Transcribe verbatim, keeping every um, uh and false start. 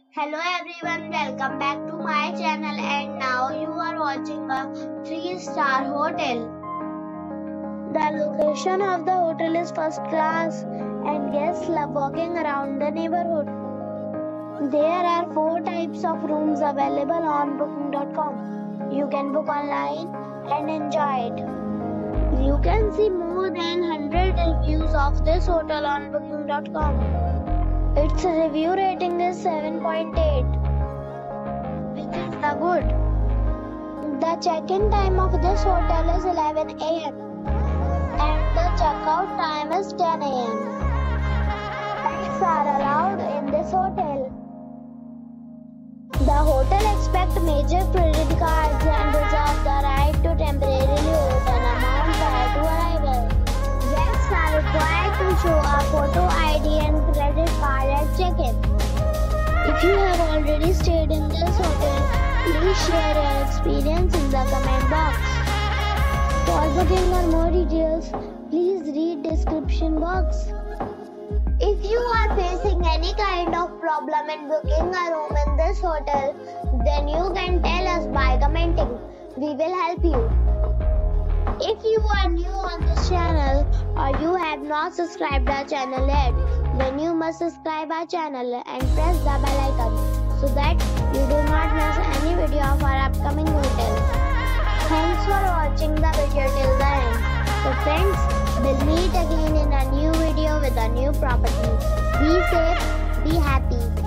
Hello everyone, welcome back to my channel and now you are watching a three star hotel. The location of the hotel is first class and guests love walking around the neighborhood. There are four types of rooms available on booking dot com. You can book online and enjoy it. You can see more than one hundred reviews of this hotel on booking dot com. Its review rating is seven point eight, which is the good. The check-in time of this hotel is eleven a m and the check-out time is ten a m Pets are allowed in this hotel. The hotel accepts major credit cards and reserves the right to temporarily hold an amount prior to arrival. Guests are required to show a photo I D and credit card at check-in. If you have already stayed in this hotel, please share your experience in the comment box. For booking or more details, please read description box. If you are facing any kind of problem in booking a room in this hotel, then you can tell us by commenting. We will help you. If you are new on this channel or you have not subscribed our channel yet, then you must subscribe our channel and press the bell icon so that you do not miss any video of our upcoming hotel. Thanks for watching the video till the end. So friends, we'll meet again in a new video with a new property. Be safe, be happy.